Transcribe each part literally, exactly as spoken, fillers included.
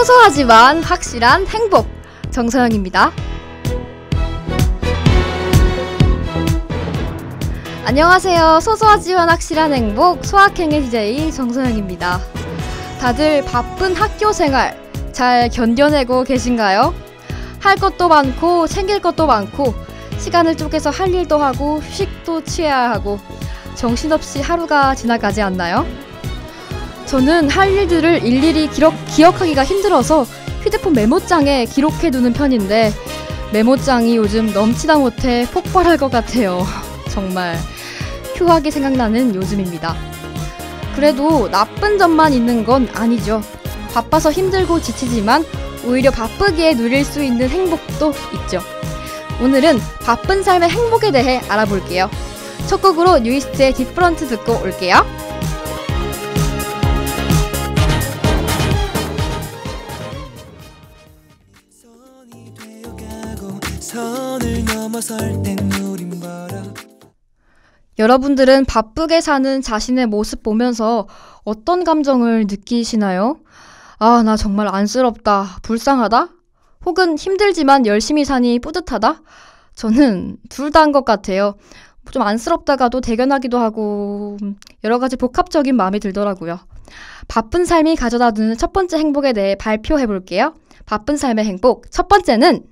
소소하지만 확실한 행복, 정서영입니다. 안녕하세요. 소소하지만 확실한 행복, 소확행의 디제이 정서영입니다. 다들 바쁜 학교 생활 잘 견뎌내고 계신가요? 할 것도 많고 챙길 것도 많고 시간을 쪼개서 할 일도 하고 휴식도 취해야 하고 정신없이 하루가 지나가지 않나요? 저는 할 일들을 일일이 기록, 기억하기가 힘들어서 휴대폰 메모장에 기록해두는 편인데 메모장이 요즘 넘치다 못해 폭발할 것 같아요. 정말 휴학이 생각나는 요즘입니다. 그래도 나쁜 점만 있는 건 아니죠. 바빠서 힘들고 지치지만 오히려 바쁘기에 누릴 수 있는 행복도 있죠. 오늘은 바쁜 삶의 행복에 대해 알아볼게요. 첫 곡으로 뉴이스트의 디프런트 듣고 올게요. 여러분들은 바쁘게 사는 자신의 모습 보면서 어떤 감정을 느끼시나요? 아, 나 정말 안쓰럽다, 불쌍하다? 혹은 힘들지만 열심히 사니 뿌듯하다? 저는 둘 다인 것 같아요. 좀 안쓰럽다가도 대견하기도 하고 여러 가지 복합적인 마음이 들더라고요. 바쁜 삶이 가져다주는 첫 번째 행복에 대해 발표해 볼게요. 바쁜 삶의 행복 첫 번째는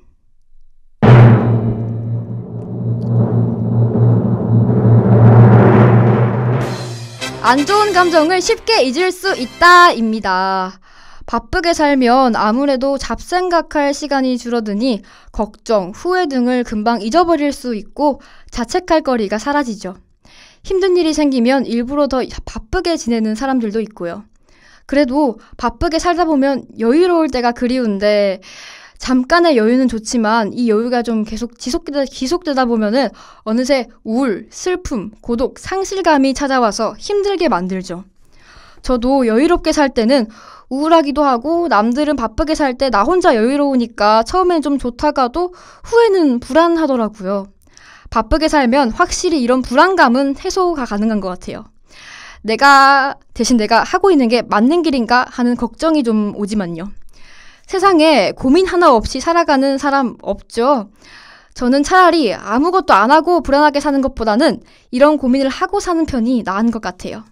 안 좋은 감정을 쉽게 잊을 수 있다 입니다. 바쁘게 살면 아무래도 잡생각할 시간이 줄어드니 걱정, 후회 등을 금방 잊어버릴 수 있고 자책할 거리가 사라지죠. 힘든 일이 생기면 일부러 더 바쁘게 지내는 사람들도 있고요. 그래도 바쁘게 살다 보면 여유로울 때가 그리운데 잠깐의 여유는 좋지만 이 여유가 좀 계속 지속되다, 지속되다 보면은 어느새 우울, 슬픔, 고독, 상실감이 찾아와서 힘들게 만들죠. 저도 여유롭게 살 때는 우울하기도 하고 남들은 바쁘게 살 때 나 혼자 여유로우니까 처음엔 좀 좋다가도 후회는 불안하더라고요. 바쁘게 살면 확실히 이런 불안감은 해소가 가능한 것 같아요. 내가 대신 내가 하고 있는 게 맞는 길인가 하는 걱정이 좀 오지만요. 세상에 고민 하나 없이 살아가는 사람 없죠. 저는 차라리 아무것도 안 하고 불안하게 사는 것보다는 이런 고민을 하고 사는 편이 나은 것 같아요.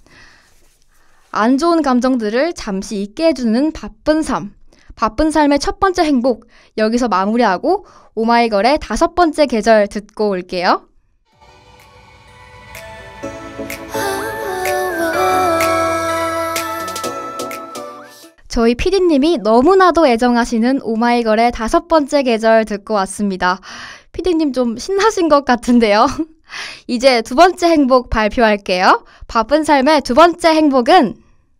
안 좋은 감정들을 잠시 잊게 해주는 바쁜 삶. 바쁜 삶의 첫 번째 행복. 여기서 마무리하고 오마이걸의 다섯 번째 계절 듣고 올게요. 저희 피디님이 너무나도 애정하시는 오마이걸의 다섯 번째 계절 듣고 왔습니다. 피디님 좀 신나신 것 같은데요. 이제 두 번째 행복 발표할게요. 바쁜 삶의 두 번째 행복은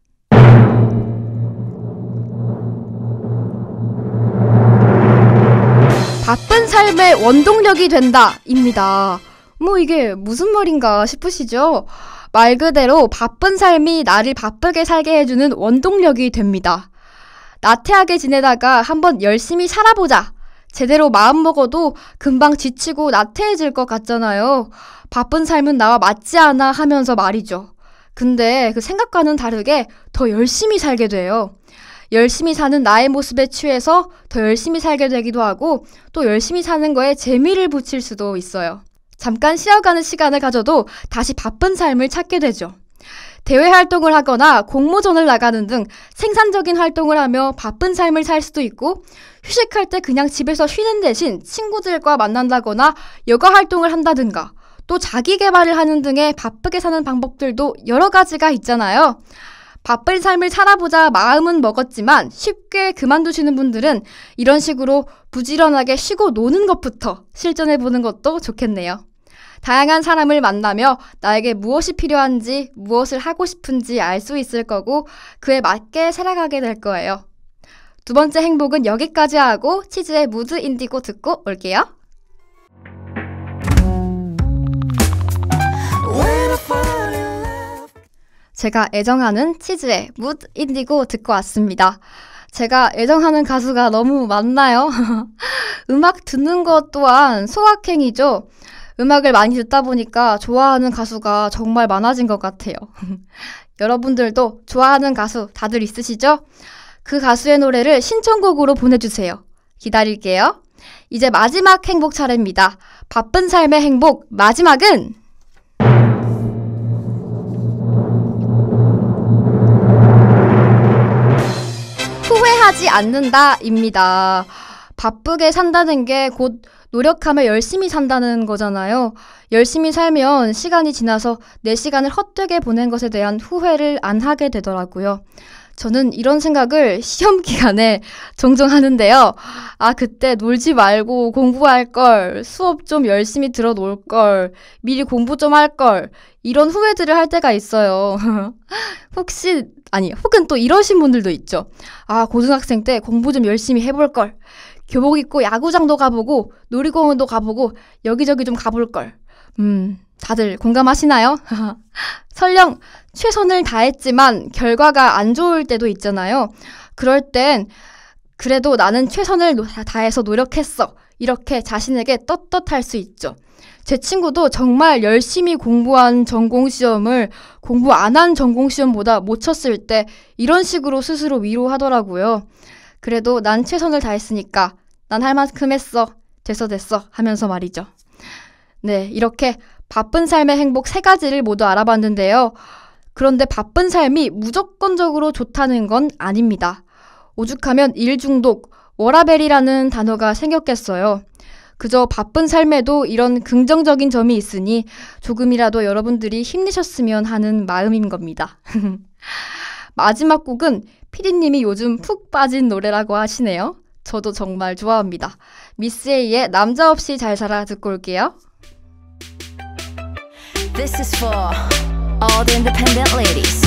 바쁜 삶의 원동력이 된다 입니다. 뭐 이게 무슨 말인가 싶으시죠? 말 그대로 바쁜 삶이 나를 바쁘게 살게 해주는 원동력이 됩니다. 나태하게 지내다가 한번 열심히 살아보자. 제대로 마음먹어도 금방 지치고 나태해질 것 같잖아요. 바쁜 삶은 나와 맞지 않아 하면서 말이죠. 근데 그 생각과는 다르게 더 열심히 살게 돼요. 열심히 사는 나의 모습에 취해서 더 열심히 살게 되기도 하고 또 열심히 사는 거에 재미를 붙일 수도 있어요. 잠깐 쉬어가는 시간을 가져도 다시 바쁜 삶을 찾게 되죠. 대외 활동을 하거나 공모전을 나가는 등 생산적인 활동을 하며 바쁜 삶을 살 수도 있고 휴식할 때 그냥 집에서 쉬는 대신 친구들과 만난다거나 여가 활동을 한다든가 또 자기 개발을 하는 등의 바쁘게 사는 방법들도 여러 가지가 있잖아요. 바쁜 삶을 살아보자 마음은 먹었지만 쉽게 그만두시는 분들은 이런 식으로 부지런하게 쉬고 노는 것부터 실천해보는 것도 좋겠네요. 다양한 사람을 만나며 나에게 무엇이 필요한지 무엇을 하고 싶은지 알 수 있을 거고 그에 맞게 살아가게 될 거예요. 두 번째 행복은 여기까지 하고 치즈의 무드 인디고 듣고 올게요. 제가 애정하는 치즈의 무드 인디고 듣고 왔습니다. 제가 애정하는 가수가 너무 많나요? 음악 듣는 것 또한 소확행이죠. 음악을 많이 듣다 보니까 좋아하는 가수가 정말 많아진 것 같아요. 여러분들도 좋아하는 가수 다들 있으시죠? 그 가수의 노래를 신청곡으로 보내주세요. 기다릴게요. 이제 마지막 행복 차례입니다. 바쁜 삶의 행복 마지막은 후회하지 않는다입니다. 바쁘게 산다는 게 곧 노력하며 열심히 산다는 거잖아요. 열심히 살면 시간이 지나서 내 시간을 헛되게 보낸 것에 대한 후회를 안 하게 되더라고요. 저는 이런 생각을 시험 기간에 종종 하는데요. 아, 그때 놀지 말고 공부할 걸, 수업 좀 열심히 들어 놓을 걸, 미리 공부 좀 할 걸, 이런 후회들을 할 때가 있어요. 혹시, 아니, 혹은 또 이러신 분들도 있죠. 아, 고등학생 때 공부 좀 열심히 해볼 걸, 교복 입고 야구장도 가보고, 놀이공원도 가보고, 여기저기 좀 가볼 걸. 음, 다들 공감하시나요? 설령 최선을 다했지만 결과가 안 좋을 때도 있잖아요. 그럴 땐 그래도 나는 최선을 다해서 노력했어. 이렇게 자신에게 떳떳할 수 있죠. 제 친구도 정말 열심히 공부한 전공시험을 공부 안 한 전공시험보다 못 쳤을 때 이런 식으로 스스로 위로하더라고요. 그래도 난 최선을 다했으니까 난 할 만큼 했어. 됐어 됐어 하면서 말이죠. 네, 이렇게 바쁜 삶의 행복 세 가지를 모두 알아봤는데요. 그런데 바쁜 삶이 무조건적으로 좋다는 건 아닙니다. 오죽하면 일 중독, 워라밸이라는 단어가 생겼겠어요. 그저 바쁜 삶에도 이런 긍정적인 점이 있으니 조금이라도 여러분들이 힘내셨으면 하는 마음인 겁니다. 마지막 곡은 피디님이 요즘 푹 빠진 노래라고 하시네요. 저도 정말 좋아합니다. 미스 A의 남자 없이 잘 살아 듣고 올게요. This is for all the independent ladies.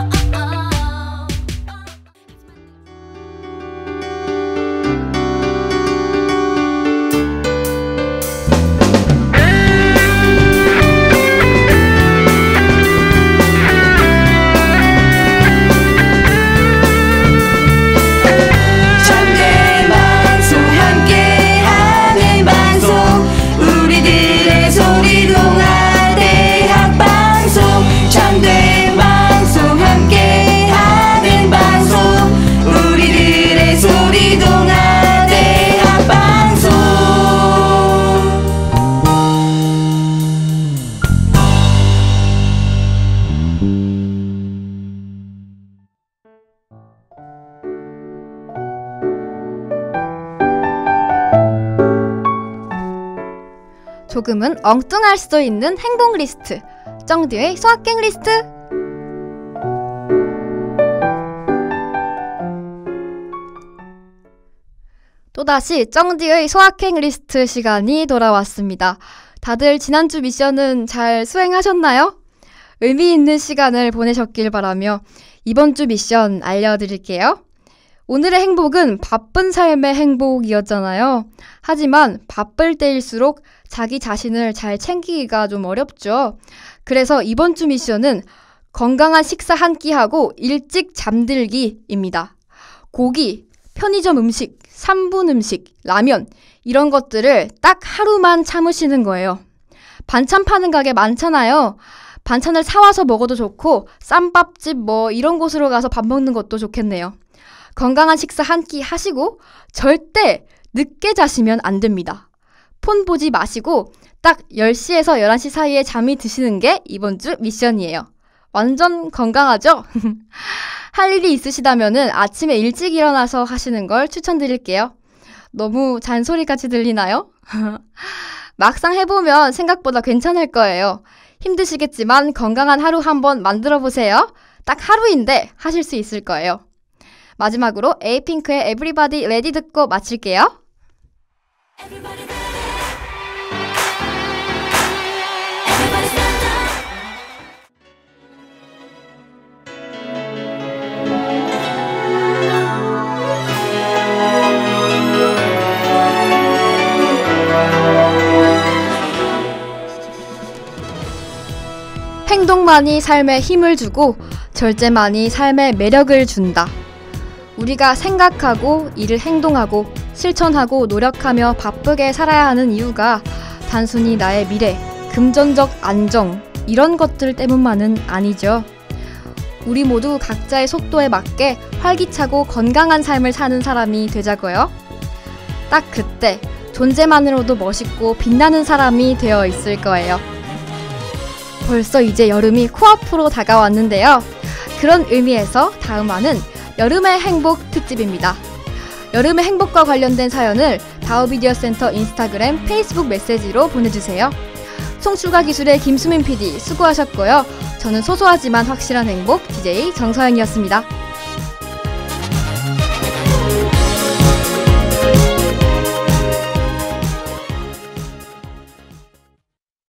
조금은 엉뚱할 수도 있는 행복 리스트. 정디의 소확행 리스트. 또다시 정디의 소확행 리스트 시간이 돌아왔습니다. 다들 지난주 미션은 잘 수행하셨나요? 의미 있는 시간을 보내셨길 바라며 이번 주 미션 알려드릴게요. 오늘의 행복은 바쁜 삶의 행복이었잖아요. 하지만 바쁠 때일수록 자기 자신을 잘 챙기기가 좀 어렵죠. 그래서 이번 주 미션은 건강한 식사 한 끼 하고 일찍 잠들기입니다. 고기, 편의점 음식, 삼 분 음식, 라면 이런 것들을 딱 하루만 참으시는 거예요. 반찬 파는 가게 많잖아요. 반찬을 사와서 먹어도 좋고 쌈밥집 뭐 이런 곳으로 가서 밥 먹는 것도 좋겠네요. 건강한 식사 한 끼 하시고 절대 늦게 자시면 안 됩니다. 폰 보지 마시고 딱 열 시에서 열한 시 사이에 잠이 드시는 게 이번 주 미션이에요. 완전 건강하죠? 할 일이 있으시다면은 아침에 일찍 일어나서 하시는 걸 추천드릴게요. 너무 잔소리같이 들리나요? 막상 해보면 생각보다 괜찮을 거예요. 힘드시겠지만 건강한 하루 한번 만들어 보세요. 딱 하루인데 하실 수 있을 거예요. 마지막으로 에이핑크의 Everybody Ready 듣고 마칠게요. 행동만이 삶에 힘을 주고 절제만이 삶에 매력을 준다. 우리가 생각하고 일을 행동하고 실천하고 노력하며 바쁘게 살아야 하는 이유가 단순히 나의 미래, 금전적 안정 이런 것들 때문만은 아니죠. 우리 모두 각자의 속도에 맞게 활기차고 건강한 삶을 사는 사람이 되자고요. 딱 그때 존재만으로도 멋있고 빛나는 사람이 되어 있을 거예요. 벌써 이제 여름이 코앞으로 다가왔는데요. 그런 의미에서 다음 화는 여름의 행복 특집입니다. 여름의 행복과 관련된 사연을 다오미디어 센터 인스타그램, 페이스북 메시지로 보내주세요. 송출과 기술의 김수민 피디 수고하셨고요. 저는 소소하지만 확실한 행복 디제이 정서연이었습니다.